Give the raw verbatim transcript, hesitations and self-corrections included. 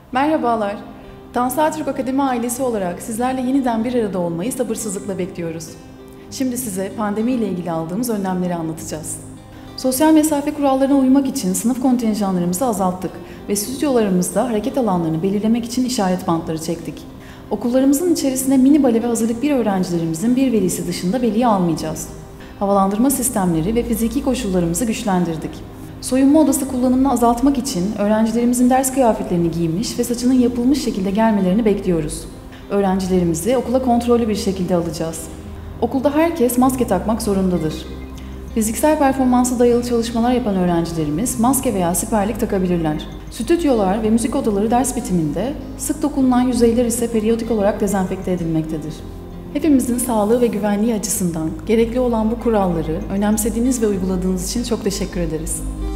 Merhabalar. Tansel Türk Akademi ailesi olarak sizlerle yeniden bir arada olmayı sabırsızlıkla bekliyoruz. Şimdi size pandemi ile ilgili aldığımız önlemleri anlatacağız. Sosyal mesafe kurallarına uymak için sınıf kontenjanlarımızı azalttık ve stüdyolarımızda hareket alanlarını belirlemek için işaret bantları çektik. Okullarımızın içerisine mini bale ve hazırlık bir öğrencilerimizin bir velisi dışında veliyi almayacağız. Havalandırma sistemleri ve fiziki koşullarımızı güçlendirdik. Soyunma odası kullanımını azaltmak için öğrencilerimizin ders kıyafetlerini giymiş ve saçının yapılmış şekilde gelmelerini bekliyoruz. Öğrencilerimizi okula kontrollü bir şekilde alacağız. Okulda herkes maske takmak zorundadır. Fiziksel performansa dayalı çalışmalar yapan öğrencilerimiz maske veya siperlik takabilirler. Stüdyolar ve müzik odaları ders bitiminde, sık dokunulan yüzeyler ise periyodik olarak dezenfekte edilmektedir. Hepimizin sağlığı ve güvenliği açısından gerekli olan bu kuralları önemsediğiniz ve uyguladığınız için çok teşekkür ederiz.